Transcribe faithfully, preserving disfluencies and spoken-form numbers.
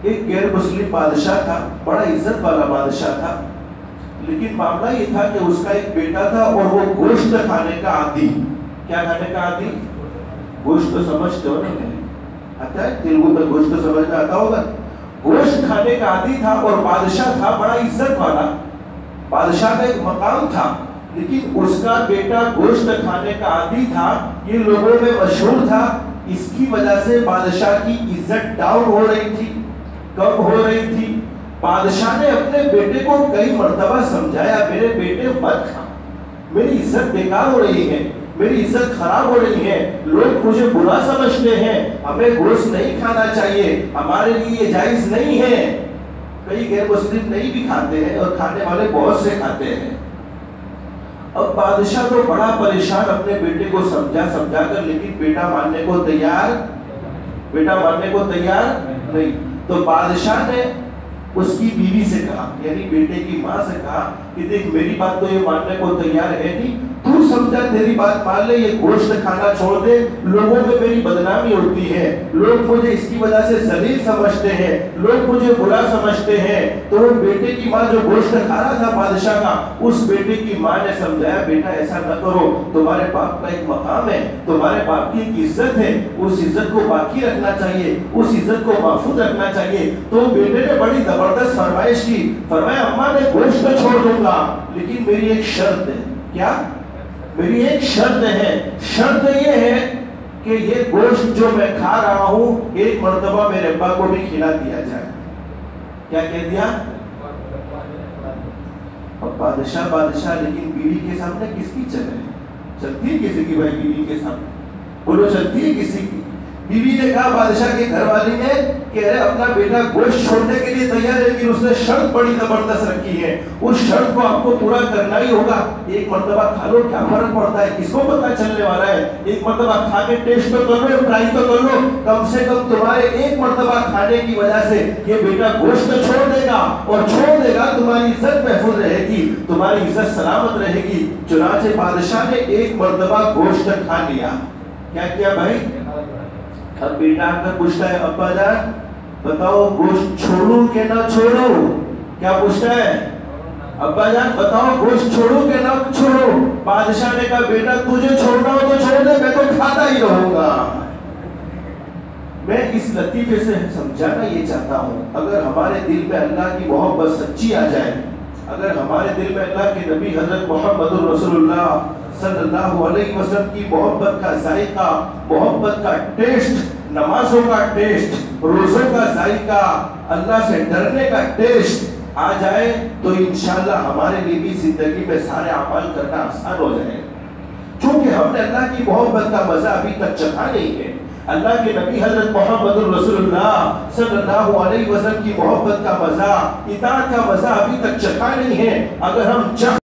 एक गैर मुस्लिम बादशाह था, बड़ा इज्जत वाला बादशाह था, लेकिन मामला ये था कि उसका एक बेटा था और वो गोश्त खाने का आदी। क्या खाने का आदी? गोश्त तो समझते हो ना, आता है तेलुगु में गोश्त तो समझ में आता होगा। गोश्त खाने का आदी था और बादशाह था, बड़ा इज्जत वाला, बादशाह का एक मकाम था, लेकिन उसका बेटा गोश्त खाने का आदी था, ये लोगों में मशहूर था। इसकी वजह से बादशाह की इज्जत डाउन हो रही थी, कम हो रही थी। बादशाह ने अपने बेटे को कई मर्तबा समझाया, मेरे बेटे मत खा, मेरी इज्जत बेकार हो रही है, मेरी इज्जत खराब हो रही है, लोग मुझे बुरा समझते हैं, हमें गोश्त नहीं खाना चाहिए, हमारे लिए जायज नहीं है। कई गैर मुस्लिम नहीं भी खाते हैं और खाने वाले बहुत से खाते हैं। अब बादशाह तो बड़ा परेशान अपने बेटे को समझा समझा कर, लेकिन बेटा मानने को तैयार बेटा मानने को तैयार नहीं। तो बादशाह ने उसकी बीवी से कहा, यानी बेटे की माँ से कहा कि देख मेरी बात तो ये मानने को तैयार है नहीं, तू समझा तेरी बात मान ले, ये गोश्त खाना छोड़ दे, लोगों में मेरी बदनामी होती है, लोग मुझे इसकी वजह से जलील समझते हैं, लोग मुझे बुरा समझते हैं। तो वो बेटे की माँ जो गोश्त खा रहा था बादशाह का, उस बेटे की माँ ने समझाया, बेटा ऐसा न करो, तुम्हारे बाप का एक मकाम है, तुम्हारे बाप की एक इज्जत है, उस इज्जत को बाकी रखना चाहिए, उस इज्जत को महफूज रखना चाहिए। तो बेटे ने बड़ी जबरदस्त फरमाइश की, फरमाया अम्मा मैं गोश्त तो छोड़ दूंगा, लेकिन मेरी एक शर्त है। क्या? मेरी एक शर्त है, शर्त ये है कि ये गोश्त जो मैं खा रहा हूं एक मर्तबा मेरे अब्बा को भी खिला दिया जाए। क्या कह दिया? अब बादशाह बादशाह लेकिन बीवी के सामने किसकी चले? चलती है किसी की भाई बीवी के सामने? बोलो चलती है किसी की? बीवी ने कहा बादशाह के घरवाली ने कि अरे अपना बेटा गोश्त छोड़ने के लिए तैयार है, लेकिन उसने शर्त बड़ी जबरदस्त रखी है, उस शर्त को आपको पूरा करना ही होगा। एक मर्तबा खा लो, क्या फर्क पड़ता है, किसको पता चलने वाला है, एक मर्तबा खा के टेस्ट तो कर लो, ट्राई तो कर लो, कम से कम तुम्हारे एक मर्तबा खाने की वजह से ये बेटा गोश्त छोड़ देगा, और छोड़ देगा तुम्हारी इज्जत महफूज रहेगी, तुम्हारी इज्जत सलामत रहेगी। चुनाचे बादशाह ने एक मर्तबा गोश्त खा लिया। क्या किया भाई? अब बेटा आकर पूछता है, अब्बा जान बताओ गोश्त छोड़ू के ना छोड़ू? क्या पूछता है? अब्बा जान बताओ गोश्त छोड़ू के ना छोड़ू? बादशाह ने कहा बेटा तुझे छोड़ना हो तो छोड़ दे, मैं तो खाता ही रहूंगा। मैं इस लतीफे से समझाना ये चाहता हूँ, अगर हमारे दिल में अल्लाह की मोहब्बत सच्ची आ जाए, अगर हमारे दिल में अल्लाह के नबी हजरत मोहम्मद रसूलुल्लाह सल्लल्लाहु अलैहि वसल्लम की मोहब्बत का जायका, मोहब्बत का टेस्ट, नमाजों का टेस्ट, रोजों का जायका, अल्लाह से डरने का टेस्ट आ जाए, तो इंशाअल्लाह हमारे लिए भी जिंदगी में सारे अमाल करना आसान हो जाएगा। क्योंकि हमने अल्लाह की मोहब्बत का मजा अभी तक चखा नहीं है। अल्लाह के नबी हजरत मोहम्मद रसूलुल्लाह सल्लल्लाहु अलैहि वसल्लम की मोहब्बत का मजा, इताअत का मजा अभी तक चखा नहीं है। अगर हम